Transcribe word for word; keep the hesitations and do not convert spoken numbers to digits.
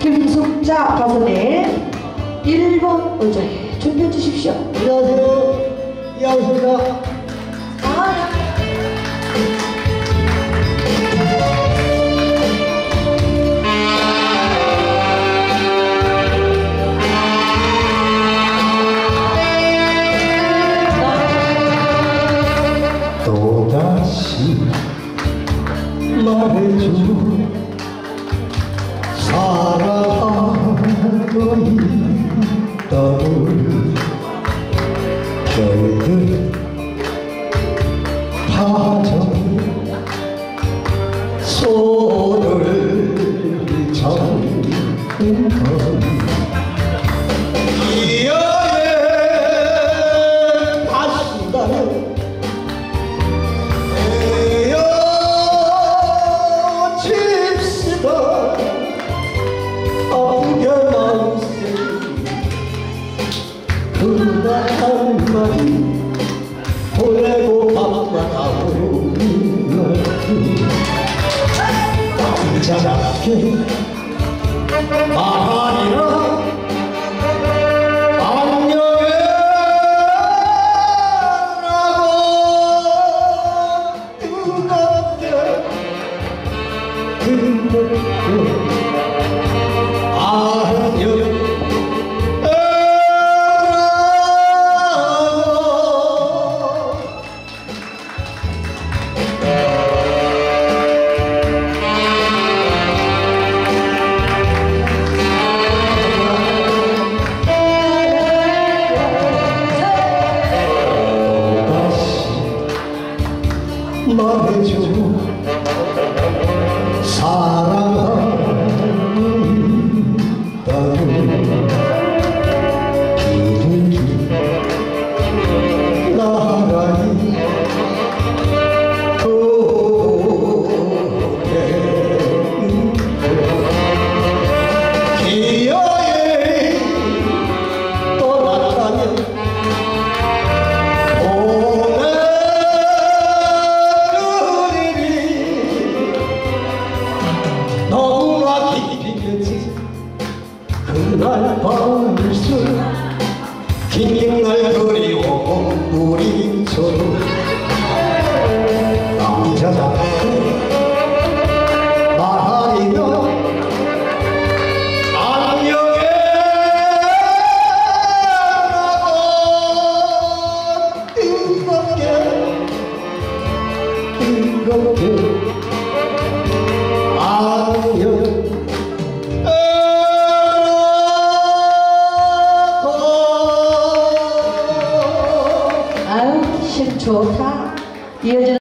김숙자 가수님 일 번 의자에 준비해 주십시오. 안녕하세요. 이하우입니다. 아, 또다시 말해줘 사랑하고 있다고 별들 파져 손을 잡는 건 이여의 다시 가면 그날 한마디 보내고 바빠가오는 남자답게 말하리라 안녕해라고 뜨겁게 뜨겁게 안녕 말해줘 사랑하고 있다고 비둘기 나란히 고개는 기어에 떠났다면 너무나 깊이겠지 그날 밤일수 긴 날 그리워 우리처럼 남자답게 말하리며 안녕해라고 뜨겁게 뜨겁게 안녕 아유 심 좋다. 이어지는